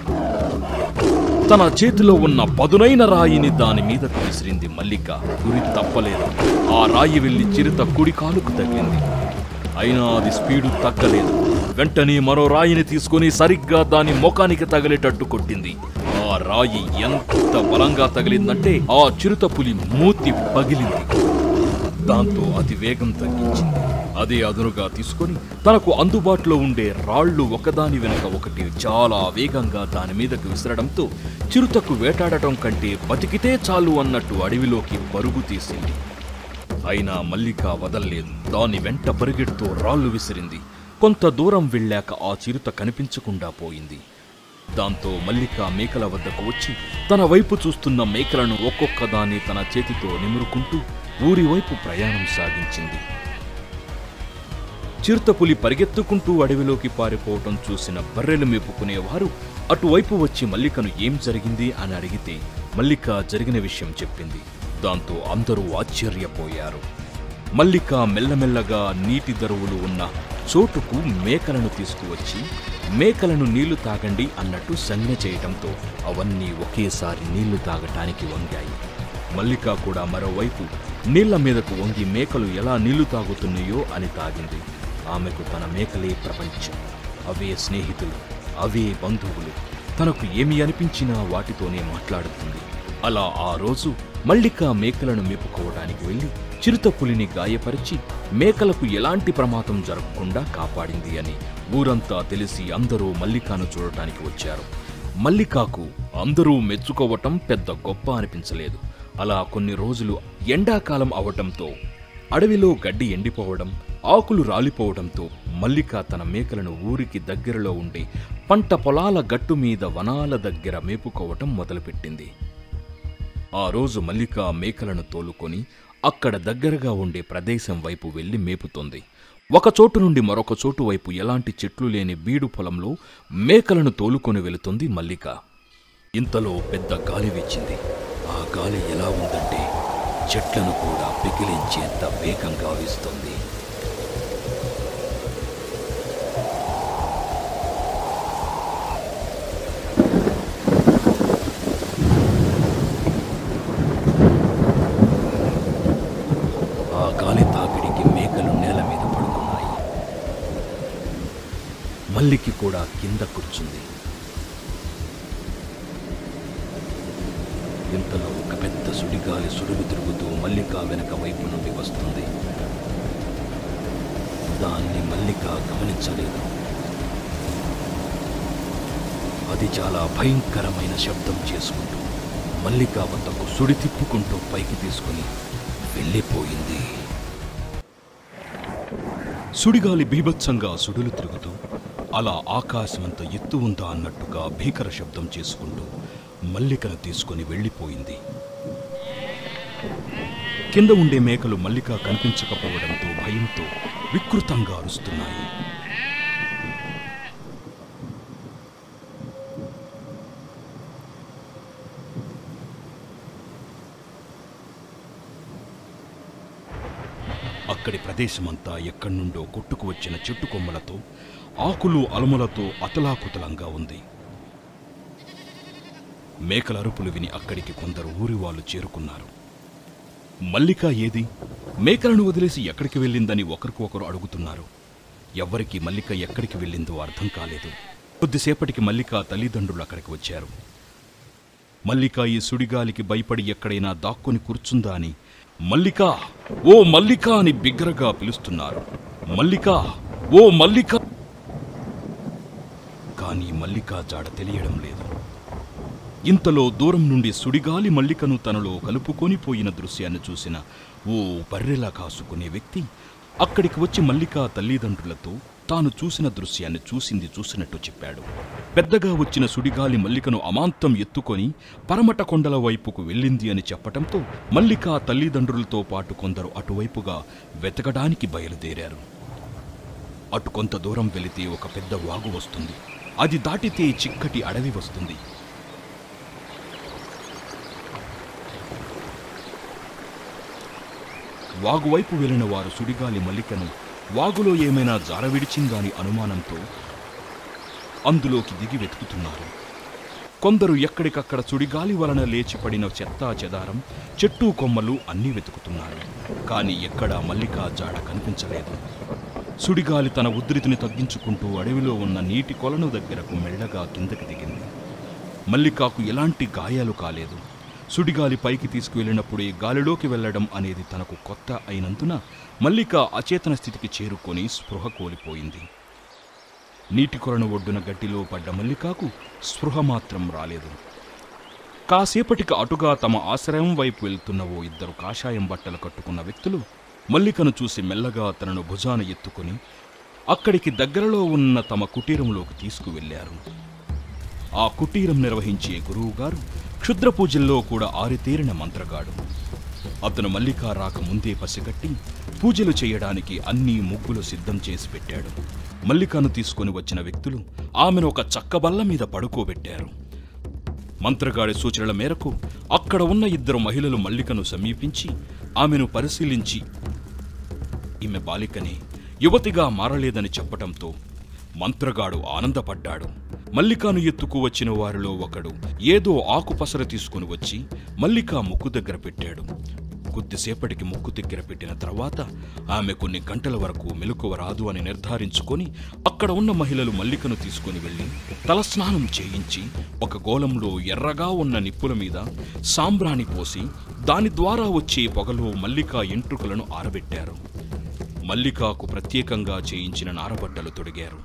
తన చేతిలో ఉన్న పదునైన రాయిని దాని మీదకు విసిరింది మల్లిక. గురి తప్పలేదు. ఆ రాయి వెళ్లి చిరుత కుడి కాలుకు తగిలింది. అయినా అది స్పీడు తగ్గలేదు. వెంటనే మరో రాయిని తీసుకుని సరిగ్గా దాని ముఖానికి తగిలేటట్టు కొట్టింది. ఆ రాయి ఎంత బలంగా తగిలిందంటే ఆ చిరుత పులి మూతి పగిలింది. దాంతో అది వేగం తగ్గించింది. అదే అదునుగా తీసుకొని తనకు అందుబాటులో ఉండే రాళ్లు ఒకదాని వెనక ఒకటి చాలా వేగంగా దాని మీదకు విసరడంతో చిరుతకు వేటాడటం కంటే బతికితే చాలు అన్నట్టు అడవిలోకి పరుగు తీసింది. అయినా మల్లిక వదల్లేదు. దాని వెంట పరిగెడుతూ రాళ్లు విసిరింది. కొంత దూరం వెళ్ళాక ఆ చిరుత కనిపించకుండా పోయింది. దాంతో మల్లిక మేకల వద్దకు వచ్చి తన వైపు చూస్తున్న మేకలను ఒక్కొక్క దాన్ని తన చేతితో నిమురుకుంటూ ఊరి వైపు ప్రయాణం సాగించింది. చిరుతపులి పరిగెత్తుకుంటూ అడవిలోకి పారిపోవటం చూసిన బర్రెలు మేపుకునేవారు అటువైపు వచ్చి మల్లికను ఏం జరిగింది అని అడిగితే మల్లిక జరిగిన విషయం చెప్పింది. దాంతో అందరూ ఆశ్చర్యపోయారు. మల్లిక మెల్లమెల్లగా నీటి దరువులు ఉన్న చోటుకు మేకలను తీసుకువచ్చి మేకలను నీళ్లు తాగండి అన్నట్టు సంజ్ఞ చేయడంతో అవన్నీ ఒకేసారి నీళ్లు తాగటానికి వంగాయి. మల్లిక కూడా మరోవైపు నీళ్ల మీదకు వంగి మేకలు ఎలా నీళ్లు తాగుతున్నాయో అని తాగింది. ఆమెకు తన మేకలే ప్రపంచం, అవే స్నేహితులు, అవే బంధువులు. తనకు ఏమి అనిపించినా వాటితోనే మాట్లాడుతుంది. అలా ఆ రోజు మల్లిక మేకలను మేపుకోవడానికి వెళ్లి చిరుతపులిని గాయపరిచి మేకలకు ఎలాంటి ప్రమాదం జరగకుండా కాపాడింది అని ఊరంతా తెలిసి అందరూ మల్లికను చూడటానికి వచ్చారు. మల్లికకు అందరూ మెచ్చుకోవటం పెద్ద గొప్ప అనిపించలేదు. అలా కొన్ని రోజులు ఎండాకాలం అవటంతో అడవిలో గడ్డి ఎండిపోవడం, ఆకులు రాలిపోవడంతో మల్లిక తన మేకలను ఊరికి దగ్గరలో ఉండే పంట పొలాల గట్టు మీద వనాల దగ్గర మేపుకోవటం మొదలుపెట్టింది. ఆ రోజు మల్లిక మేకలను తోలుకొని అక్కడ దగ్గరగా ఉండే ప్రదేశం వైపు వెళ్లి మేపుతోంది. ఒక చోటు నుండి మరొక చోటు వైపు ఎలాంటి చెట్లు లేని బీడు పొలంలో మేకలను తోలుకొని వెళుతుంది మల్లిక. ఇంతలో పెద్ద గాలి వీచింది. ఆ గాలి ఎలా ఉందంటే చెట్లను కూడా పిగిలించేంత వేగంగా వీస్తుంది. ఆ గాలి తాకిడికి మేకలు నేల మీద పడుకున్నాయి. మల్లికి కూడా కింద కూర్చుంది. ఇంతలో ఒక పెద్ద సుడిగాలి సుడులు తిరుగుతూ మల్లిక వెనక వైపు నుండి వస్తుంది. దాన్ని మల్లిక గమనించలేదు. అది చాలా భయంకరమైన శబ్దం చేసుకుంటూ మల్లిక వద్దకు సుడి తిప్పుకుంటూ పైకి తీసుకుని వెళ్ళిపోయింది. సుడిగాలి బీభత్సంగా సుడులు తిరుగుతూ అలా ఆకాశమంత ఎత్తు ఉందా అన్నట్టుగా భీకర శబ్దం చేసుకుంటూ మల్లికను తీసుకుని వెళ్ళిపోయింది. కింద ఉండే మేకలు మల్లిక కనిపించకపోవడంతో భయంతో వికృతంగా అరుస్తున్నాయి. అక్కడి ప్రదేశమంతా ఎక్కడి నుండో కొట్టుకు వచ్చిన చెట్టు కొమ్మలతో, ఆకులు అలములతో అతలాకుతలంగా ఉంది. మేకల అరుపులు విని అక్కడికి కొందరు ఊరి వాళ్ళు చేరుకున్నారు. మల్లిక ఏది, మేకలను వదిలేసి ఎక్కడికి వెళ్ళిందని ఒకరికొకరు అడుగుతున్నారు. ఎవ్వరికీ మల్లిక ఎక్కడికి వెళ్ళిందో అర్థం కాలేదు. కొద్దిసేపటికి మల్లిక తల్లిదండ్రులు అక్కడికి వచ్చారు. మల్లిక ఈ సుడిగాలికి భయపడి ఎక్కడైనా దాక్కుని కూర్చుందా అని మల్లిక, ఓ మల్లిక అని బిగ్గరగా పిలుస్తున్నారు. మల్లిక, ఓ మల్లిక. కానీ మల్లిక జాడ తెలియడం లేదు. ఇంతలో దూరం నుండి సుడిగాలి మల్లికను తనలో కలుపుకొని పోయిన దృశ్యాన్ని చూసిన ఓ బర్రెలా కాసుకునే వ్యక్తి అక్కడికి వచ్చి మల్లిక తల్లిదండ్రులతో తాను చూసిన దృశ్యాన్ని చూసింది చూసినట్టు చెప్పాడు. పెద్దగా వచ్చిన సుడిగాలి మల్లికను అమాంతం ఎత్తుకొని పరమట కొండల వైపుకు వెళ్ళింది అని చెప్పటంతో మల్లిక తల్లిదండ్రులతో పాటు కొందరు అటువైపుగా వెతకడానికి బయలుదేరారు. అటు కొంత దూరం వెళితే ఒక పెద్ద వాగు వస్తుంది. అది దాటితే చిక్కటి అడవి వస్తుంది. వాగువైపు వెళ్లిన వారు సుడిగాలి మల్లికను వాగులో ఏమైనా జార విడిచిందాని అనుమానంతో అందులోకి దిగి వెతుకుతున్నారు. కొందరు ఎక్కడికక్కడ సుడిగాలి వలన లేచిపడిన చెత్తా చెదారం, చెట్టు కొమ్మలు అన్నీ వెతుకుతున్నారు. కానీ ఎక్కడా మల్లిక జాడ కనిపించలేదు. సుడిగాలి తన ఉధృతిని తగ్గించుకుంటూ అడవిలో ఉన్న నీటి కొలను దగ్గరకు మెల్లగా కిందకి దిగింది. మల్లికకు ఎలాంటి గాయాలు కాలేదు. సుడిగాలి పైకి తీసుకువెళ్ళినప్పుడే గాలిలోకి వెళ్లడం అనేది తనకు కొత్త అయినందున మల్లిక అచేతన స్థితికి చేరుకొని స్పృహ కోల్పోయింది. నీటి కొలను ఒడ్డున గడ్డిలో పడ్డ మల్లికకు స్పృహ మాత్రం రాలేదు. కాసేపటికి అటుగా తమ ఆశ్రయం వైపు వెళ్తున్న ఓ ఇద్దరు కాషాయం బట్టలు కట్టుకున్న వ్యక్తులు మల్లికను చూసి మెల్లగా తనను భుజాన ఎత్తుకుని అక్కడికి దగ్గరలో ఉన్న తమ కుటీరంలోకి తీసుకువెళ్లారు. ఆ కుటీరం నిర్వహించే గురువుగారు క్షుద్ర పూజల్లో కూడా ఆరితేరిన మంత్రగాడు. అతను మల్లిక రాక ముందే పసిగట్టి పూజలు చేయడానికి అన్ని ముగ్గులు సిద్ధం చేసి పెట్టాడు. మల్లికను తీసుకుని వచ్చిన వ్యక్తులు ఆమెను ఒక చక్కబల్ల మీద పడుకోబెట్టారు. మంత్రగాడి సూచనల మేరకు అక్కడ ఉన్న ఇద్దరు మహిళలు మల్లికను సమీపించి ఆమెను పరిశీలించి ఈమె బాలికనే, యువతిగా మారలేదని చెప్పటంతో మంత్రగాడు ఆనందపడ్డాడు. మల్లికాను ఎత్తుకు వచ్చిన వారిలో ఒకడు ఏదో ఆకుపసర తీసుకుని వచ్చి మల్లిక ముక్కు దగ్గర పెట్టాడు. కొద్దిసేపటికి ముక్కు దగ్గర పెట్టిన తర్వాత ఆమె కొన్ని గంటల వరకు మెలకువ రాదు అని నిర్ధారించుకొని అక్కడ ఉన్న మహిళలు మల్లికను తీసుకుని వెళ్లి తలస్నానం చేయించి ఒక గోళంలో ఎర్రగా ఉన్న నిప్పుల మీద సాంబ్రాణి పోసి దాని ద్వారా వచ్చే పొగలో మల్లిక ఎంట్రుకలను ఆరబెట్టారు. మల్లికాకు ప్రత్యేకంగా చేయించిన నారబట్టలు తొడిగారు.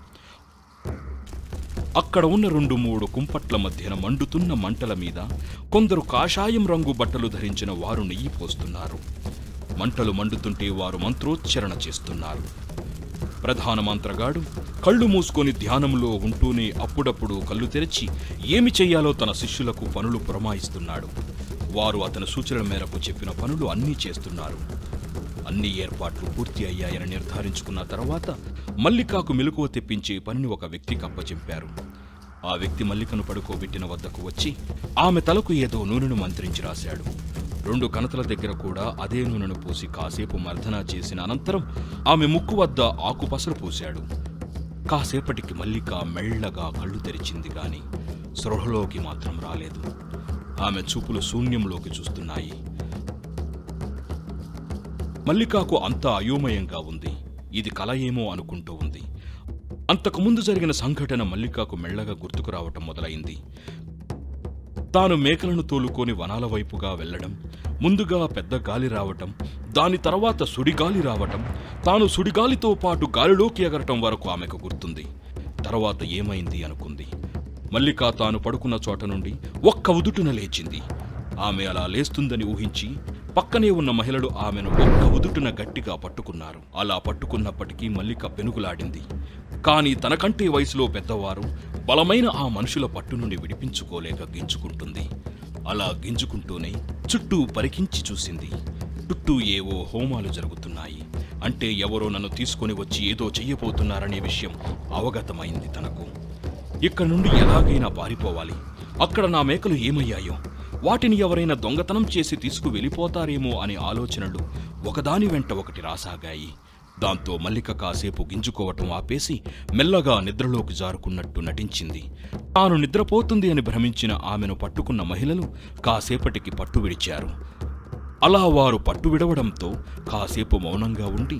అక్కడ ఉన్న రెండు మూడు కుంపట్ల మధ్యన మండుతున్న మంటల మీద కొందరు కాషాయం రంగు బట్టలు ధరించిన వారు నెయ్యి పోస్తున్నారు. మంటలు మండుతుంటే వారు మంత్రోచ్చరణ చేస్తున్నారు. ప్రధాన మంత్రగాడు కళ్ళు మూసుకొని ధ్యానంలో ఉంటూనే అప్పుడప్పుడు కళ్ళు తెరిచి ఏమి చెయ్యాలో తన శిష్యులకు పనులు పురమాయిస్తున్నాడు. వారు అతని సూచనల మేరకు చెప్పిన పనులు అన్నీ చేస్తున్నారు. అన్ని ఏర్పాట్లు పూర్తి అయ్యాయని నిర్ధారించుకున్న తర్వాత మల్లికాకు మెలకువ తెప్పించే పనిని ఒక వ్యక్తికి అప్పచెంపారు. ఆ వ్యక్తి మల్లికను పడుకోబెట్టిన వద్దకు వచ్చి ఆమె తలకు ఏదో నూనెను మంత్రించి రాశాడు. రెండు కణతల దగ్గర కూడా అదే నూనెను పూసి కాసేపు మర్దన చేసిన అనంతరం ఆమె ముక్కు వద్ద ఆకుపసరు పూశాడు. కాసేపటికి మల్లిక మెల్లగా కళ్ళు తెరిచింది గాని స్పృహలోకి మాత్రం రాలేదు. ఆమె చూపులు శూన్యంలోకి చూస్తున్నాయి. మల్లికాకు అంతా అయోమయంగా ఉంది. ఇది కల ఏమో అనుకుంటూ ఉంది. అంతకుముందు జరిగిన సంఘటన మల్లికాకు మెల్లగా గుర్తుకు రావటం మొదలైంది. తాను మేకలను తోలుకొని వనాల వైపుగా వెళ్లడం, ముందుగా పెద్ద గాలి రావటం, దాని తర్వాత సుడిగాలి రావటం, తాను సుడిగాలితో పాటు గాలిలోకి ఎగరటం వరకు ఆమెకు గుర్తుంది. తర్వాత ఏమైంది అనుకుంది. మల్లిక తాను పడుకున్న చోట నుండి ఒక్క ఉదుటున లేచింది. ఆమె అలా లేస్తుందని ఊహించి పక్కనే ఉన్న మహిళలు ఆమెను ఒక్క ఉదుటున గట్టిగా పట్టుకున్నారు. అలా పట్టుకున్నప్పటికీ మల్లిక పెనుగులాడింది. కాని తనకంటే వయసులో పెద్దవారు బలమైన ఆ మనుషుల పట్టు నుండి విడిపించుకోలేక గింజుకుంటుంది. అలా గింజుకుంటూనే చుట్టూ పరికించి చూసింది. చుట్టూ ఏవో హోమాలు జరుగుతున్నాయి. అంటే ఎవరో నన్ను తీసుకుని వచ్చి ఏదో చెయ్యబోతున్నారనే విషయం అవగతమైంది తనకు. ఇక్కడ నుండి ఎలాగైనా పారిపోవాలి. అక్కడ నా మేకలు ఏమయ్యాయో, వాటిని ఎవరైనా దొంగతనం చేసి తీసుకు వెళ్ళిపోతారేమో అనే ఆలోచనలు ఒకదాని వెంట ఒకటి రాసాగాయి. దాంతో మల్లిక కాసేపు గింజుకోవటం ఆపేసి మెల్లగా నిద్రలోకి జారుకున్నట్టు నటించింది. తాను నిద్రపోతుంది అని భ్రమించిన ఆమెను పట్టుకున్న మహిళలు కాసేపటికి పట్టు విడిచారు. అలా వారు పట్టు విడవడంతో కాసేపు మౌనంగా ఉండి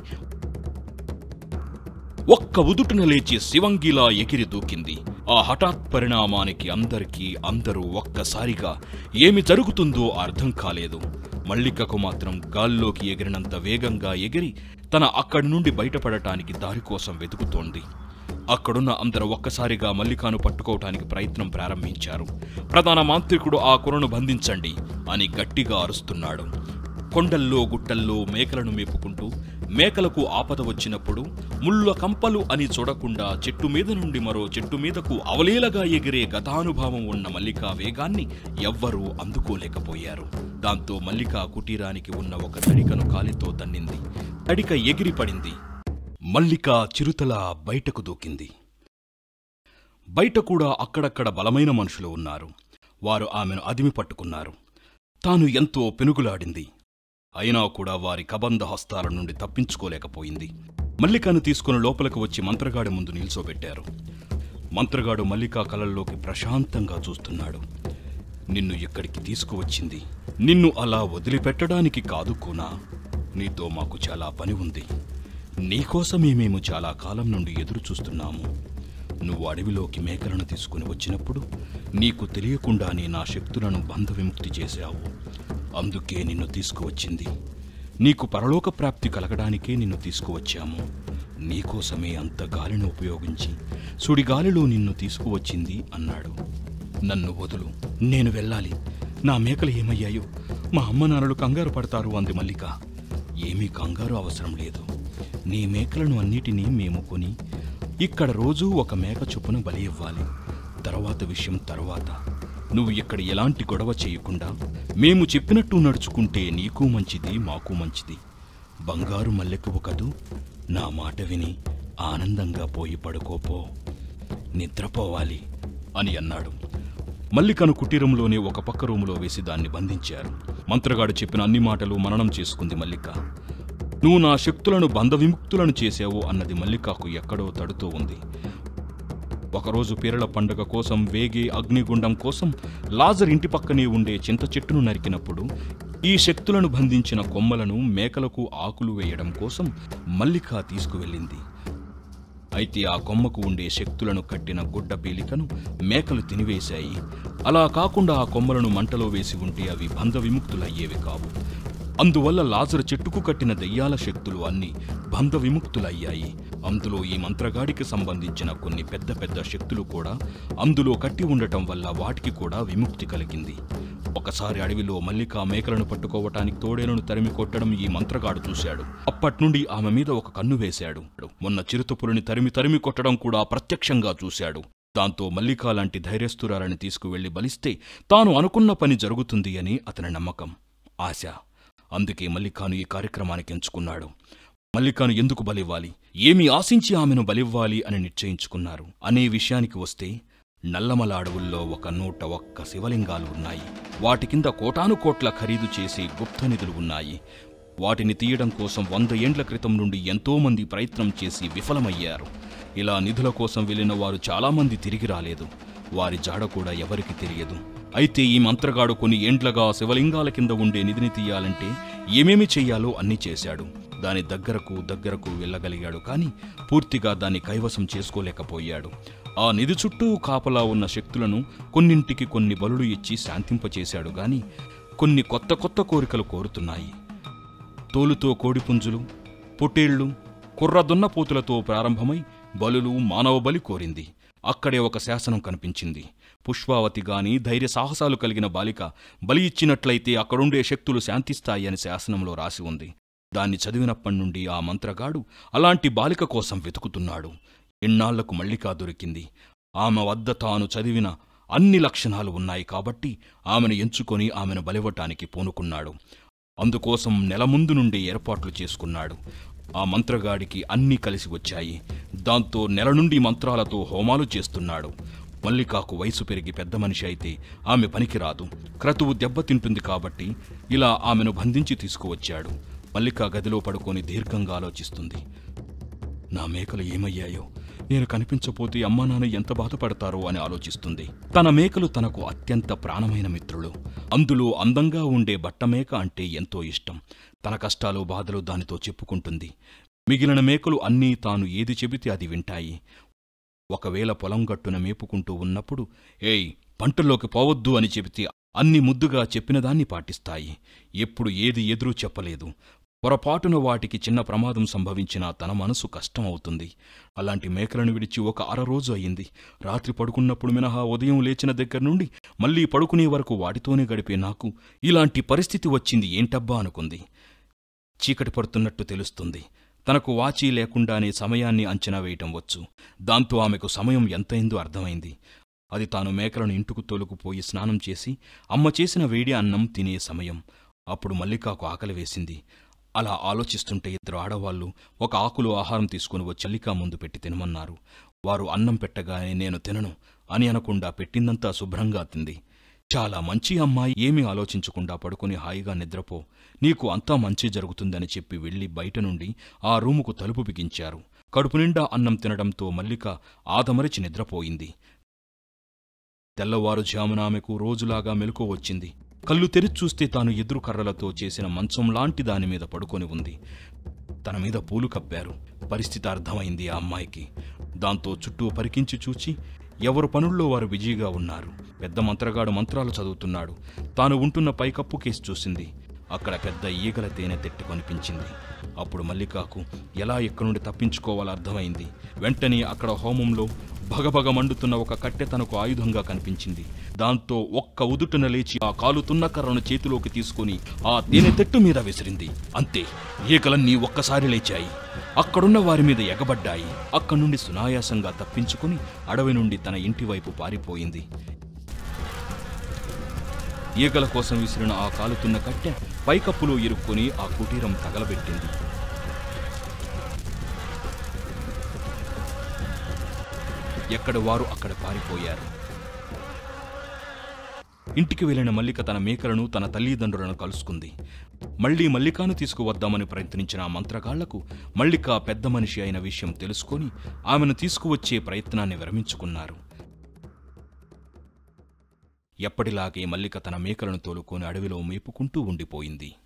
ఒక్క ఉదుటున లేచి శివంగిలా ఎగిరి దూకింది. ఆ హఠాత్ పరిణామానికి అందరికీ అందరూ ఒక్కసారిగా ఏమి జరుగుతుందో అర్థం కాలేదు. మల్లికకు మాత్రం గాల్లోకి ఎగిరినంత వేగంగా ఎగిరి తన అక్కడి నుండి బయటపడటానికి దారి కోసం వెతుకుతోంది. అక్కడున్న అందరూ ఒక్కసారిగా మల్లికాను పట్టుకోవటానికి ప్రయత్నం ప్రారంభించారు. ప్రధాన మాంత్రికుడు ఆ కురను బంధించండి అని గట్టిగా అరుస్తున్నాడు. కొండల్లో గుట్టల్లో మేకలను మేపుకుంటూ మేకలకు ఆపద వచ్చినప్పుడు ముళ్ళ కంపలు అని చూడకుండా చెట్టు మీద నుండి మరో చెట్టు మీదకు అవలీలగా ఎగిరే గతానుభావం ఉన్న మల్లిక వేగాన్ని ఎవ్వరూ అందుకోలేకపోయారు. దాంతో మల్లిక కుటీరానికి ఉన్న ఒక తడికను కాలితో తన్నింది. తడిక ఎగిరి పడింది. మల్లిక చిరుతల బయటకు దూకింది. బయట కూడా అక్కడక్కడ బలమైన మనుషులు ఉన్నారు. వారు ఆమెను అదిమి పట్టుకున్నారు. తాను ఎంతో పెనుగులాడింది. అయినా కూడా వారి కబంధ హస్తాల నుండి తప్పించుకోలేకపోయింది. మల్లికను తీసుకుని లోపలికి వచ్చి మంత్రగాడి ముందు నిల్చోబెట్టారు. మంత్రగాడు మల్లిక కలల్లోకి ప్రశాంతంగా చూస్తున్నాడు. నిన్ను ఇక్కడికి తీసుకువచ్చింది నిన్ను అలా వదిలిపెట్టడానికి కాదు కూనా. నీతో మాకు చాలా పని ఉంది. నీకోసమే మేము చాలా కాలం నుండి ఎదురు చూస్తున్నాము. నువ్వు అడవిలోకి మేకలను తీసుకుని వచ్చినప్పుడు నీకు తెలియకుండానే నా శక్తులను బంధ విముక్తి చేశావు. అందుకే నిన్ను తీసుకువచ్చింది. నీకు పరలోక ప్రాప్తి కలగడానికే నిన్ను తీసుకువచ్చాము. నీకోసమే అంత గాలిని ఉపయోగించి సుడిగాలిలో నిన్ను తీసుకువచ్చింది అన్నాడు. నన్ను వదులు, నేను వెళ్ళాలి. నా మేకలు ఏమయ్యాయో, మా అమ్మ నాన్నలు కంగారు పడతారు అంది మల్లిక. ఏమీ కంగారు అవసరం లేదు. నీ మేకలను అన్నిటినీ మేము కొని ఇక్కడ రోజూ ఒక మేక చొప్పున బలి ఇవ్వాలి. తర్వాత విషయం తర్వాత. నువ్వు ఇక్కడ ఎలాంటి గొడవ చేయకుండా మేము చెప్పినట్టు నడుచుకుంటే నీకు మంచిది, మాకు మంచిది. బంగారు మల్లెకువు కదూ, నా మాట విని ఆనందంగా పోయి పడుకోపో, నిద్రపోవాలి అని అన్నాడు. మల్లికను కుటీరంలోనే ఒక పక్క రూములో వేసి దాన్ని బంధించారు. మంత్రగాడు చెప్పిన అన్ని మాటలు మననం చేసుకుంది మల్లిక. నువ్వు నా శక్తులను బంధ విముక్తులను చేశావు అన్నది మల్లికకు ఎక్కడో తడుతూ ఉంది. ఒకరోజు పీరల పండుగ కోసం వేగే అగ్నిగుండం కోసం లాజర్ ఇంటి పక్కనే ఉండే చింత చెట్టును నరికినప్పుడు ఈ శక్తులను బంధించిన కొమ్మలను మేకలకు ఆకులు వేయడం కోసం మల్లిక తీసుకువెళ్ళింది. అయితే ఆ కొమ్మకు ఉండే శక్తులను కట్టిన గుడ్డ పీలికను మేకలు తినివేశాయి. అలా కాకుండా ఆ కొమ్మలను మంటలో వేసి ఉంటే అవి బంధ విముక్తులయ్యేవి కావు. అందువల్ల లాజరు చెట్టుకు కట్టిన దెయ్యాల శక్తులు అన్నీ బంధ విముక్తులయ్యాయి. అందులో ఈ మంత్రగాడికి సంబంధించిన కొన్ని పెద్ద పెద్ద శక్తులు కూడా అందులో కట్టి ఉండటం వల్ల వాటికి కూడా విముక్తి కలిగింది. ఒకసారి అడవిలో మల్లిక మేకలను పట్టుకోవటానికి తోడేలను తరిమి కొట్టడం ఈ మంత్రగాడు చూశాడు. అప్పట్నుండి ఆమె మీద ఒక కన్ను వేశాడు. మొన్న చిరుతపులిని తరిమి తరిమి కొట్టడం కూడా ప్రత్యక్షంగా చూశాడు. దాంతో మల్లిక లాంటి ధైర్యస్తురాలని తీసుకువెళ్లి బలిస్తే తాను అనుకున్న పని జరుగుతుంది అని అతని నమ్మకం, ఆశ. అందుకే మల్లికాను ఈ కార్యక్రమానికి ఎంచుకున్నాడు. మల్లికాను ఎందుకు బలివ్వాలి, ఏమి ఆశించి ఆమెను బలివ్వాలి అని నిశ్చయించుకున్నారు అనే విషయానికి వస్తే, నల్లమల అడవుల్లో ఒక నూట ఒక్క శివలింగాలు ఉన్నాయి. వాటి కింద కోటాను కోట్ల ఖరీదు చేసే గుప్త నిధులు ఉన్నాయి. వాటిని తీయడం కోసం వంద ఏండ్ల క్రితం నుండి ఎంతోమంది ప్రయత్నం చేసి విఫలమయ్యారు. ఇలా నిధుల కోసం వెళ్లిన వారు చాలామంది తిరిగి రాలేదు. వారి జాడ కూడా ఎవరికి తెలియదు. అయితే ఈ మంత్రగాడు కొన్ని ఏండ్లగా శివలింగాల కింద ఉండే నిధిని తీయాలంటే ఏమేమి చెయ్యాలో అన్నీ చేశాడు. దాని దగ్గరకు దగ్గరకు వెళ్ళగలిగాడు, కానీ పూర్తిగా దాన్ని కైవసం చేసుకోలేకపోయాడు. ఆ నిధి చుట్టూ కాపలా ఉన్న శక్తులను కొన్నింటికి కొన్ని బలులు ఇచ్చి శాంతింపచేశాడు. గాని కొన్ని కొత్త కొత్త కోరికలు కోరుతున్నాయి. తోలుతో కోడిపుంజులు, పొట్టేళ్లు, కుర్రదున్నపోతులతో ప్రారంభమై బలులు, మానవ బలి కోరింది. అక్కడే ఒక శాసనం కనిపించింది. పుష్పావతి గాని ధైర్య సాహసాలు కలిగిన బాలిక బలి ఇచ్చినట్లయితే అక్కడుండే శక్తులు శాంతిస్తాయి అని శాసనంలో రాసి ఉంది. దాన్ని చదివినప్పటి నుండి ఆ మంత్రగాడు అలాంటి బాలిక కోసం వెతుకుతున్నాడు. ఎన్నాళ్లకు మల్లిక దొరికింది. ఆమె వద్ద తాను చదివిన అన్ని లక్షణాలు ఉన్నాయి కాబట్టి ఆమెను ఎంచుకొని ఆమెను బలివ్వటానికి పూనుకున్నాడు. అందుకోసం నెల ముందు నుండి ఏర్పాట్లు చేసుకున్నాడు. ఆ మంత్రగాడికి అన్నీ కలిసి వచ్చాయి. దాంతో నెల నుండి మంత్రాలతో హోమాలు చేస్తున్నాడు. మల్లికాకు వయసు పెరిగి పెద్ద మనిషి అయితే ఆమె పనికిరాదు, క్రతువు దెబ్బతింటుంది కాబట్టి ఇలా ఆమెను బంధించి తీసుకువచ్చాడు. మల్లిక గదిలో పడుకొని దీర్ఘంగా ఆలోచిస్తుంది. నా మేకలు ఏమయ్యాయో, నేను కనిపించపోతే అమ్మా నాన్న ఎంత బాధపడతారో అని ఆలోచిస్తుంది. తన మేకలు తనకు అత్యంత ప్రాణమైన మిత్రులు. అందులో అందంగా ఉండే బట్టమేక అంటే ఎంతో ఇష్టం. తన కష్టాలు బాధలు దానితో చెప్పుకుంటుంది. మిగిలిన మేకలు అన్నీ తాను ఏది చెబితే అది వింటాయి. ఒకవేళ పొలం గట్టున మేపుకుంటూ ఉన్నప్పుడు ఏయ్ పంటల్లోకి పోవద్దు అని చెబితే అన్ని ముద్దుగా చెప్పినదాన్ని పాటిస్తాయి. ఎప్పుడు ఏది ఎదురు చెప్పలేదు. పొరపాటున వాటికి చిన్న ప్రమాదం సంభవించినా తన మనసు కష్టమవుతుంది. అలాంటి మేకలను విడిచి ఒక అరరోజు అయింది. రాత్రి పడుకున్నప్పుడు మినహా ఉదయం లేచిన దగ్గర నుండి మళ్లీ పడుకునే వరకు వాటితోనే గడిపే నాకు ఇలాంటి పరిస్థితి వచ్చింది ఏంటబ్బా అనుకుంది. చీకటి పడుతున్నట్టు తెలుస్తుంది. తనకు వాచీ లేకుండానే సమయాన్ని అంచనా వేయటం వచ్చు. దాంతో ఆమెకు సమయం ఎంతైందో అర్థమైంది. అది తాను మేకలను ఇంటికి తోలుకుపోయి స్నానం చేసి అమ్మ చేసిన వేడి అన్నం తినే సమయం. అప్పుడు మల్లికాకు ఆకలి వేసింది. అలా ఆలోచిస్తుంటే ఇద్దరు ఆడవాళ్లు ఒక ఆకులో ఆహారం తీసుకుని వచ్చి మల్లిక ముందు పెట్టి తినమన్నారు. వారు అన్నం పెట్టగానే నేను తినను అని అనకుండా పెట్టిందంతా శుభ్రంగా తింది. చాలా మంచి అమ్మాయి, ఏమీ ఆలోచించకుండా పడుకుని హాయిగా నిద్రపో, నీకు అంతా మంచి జరుగుతుందని చెప్పి వెళ్లి బయట నుండి ఆ రూముకు తలుపు బిగించారు. కడుపు నిండా అన్నం తినడంతో మల్లిక ఆదమరిచి నిద్రపోయింది. తెల్లవారుజామున ఆమెకు రోజులాగా మెలకువ వచ్చింది. కళ్ళు తెరిచూస్తే తాను ఎదురు కర్రలతో చేసిన మంచం లాంటి దానిమీద పడుకొని ఉంది. తన మీద పూలు కప్పారు. పరిస్థితి అర్థమైంది ఆ అమ్మాయికి. దాంతో చుట్టూ పరికించి చూచి ఎవరు పనుల్లో వారు బిజీగా ఉన్నారు. పెద్ద మంత్రగాడు మంత్రాలు చదువుతున్నాడు. తాను ఉంటున్న పైకప్పు కేసి చూసింది. అక్కడ పెద్ద ఈగల తేనె తెట్టు కనిపించింది. అప్పుడు మల్లికాకు ఎలా ఎక్కడి నుండి తప్పించుకోవాలో అర్థమైంది. వెంటనే అక్కడ హోమంలో భగభగ మండుతున్న ఒక కట్టె తనకు ఆయుధంగా కనిపించింది. దాంతో ఒక్క ఉదుటన లేచి ఆ కాలుతున్న కర్రను చేతిలోకి తీసుకుని ఆ తేనె తెట్టు మీద విసిరింది. అంతే, ఈగలన్నీ ఒక్కసారి లేచాయి. అక్కడున్న వారి మీద ఎగబడ్డాయి. అక్కడి నుండి సునాయాసంగా తప్పించుకుని అడవి నుండి తన ఇంటి వైపు పారిపోయింది. ఈగల కోసం విసిరిన ఆ కాలుతున్న కట్టె పైకప్పులో ఇరుక్కుని ఆ కుటీరం తగలబెట్టింది. ఎక్కడ వారు అక్కడ పారిపోయారు. ఇంటికి వెళ్లిన మల్లిక తన మేకలను, తన తల్లిదండ్రులను కలుసుకుంది. మళ్లీ మల్లికాను తీసుకువద్దామని ప్రయత్నించిన ఆ మంత్రగాళ్లకు మల్లిక పెద్ద మనిషి అయిన విషయం తెలుసుకొని ఆమెను తీసుకువచ్చే ప్రయత్నాన్ని విరమించుకున్నారు. ఎప్పటిలాగే మల్లిక తన మేకలను తోలుకొని అడవిలో మేపుకుంటూ ఉండిపోయింది.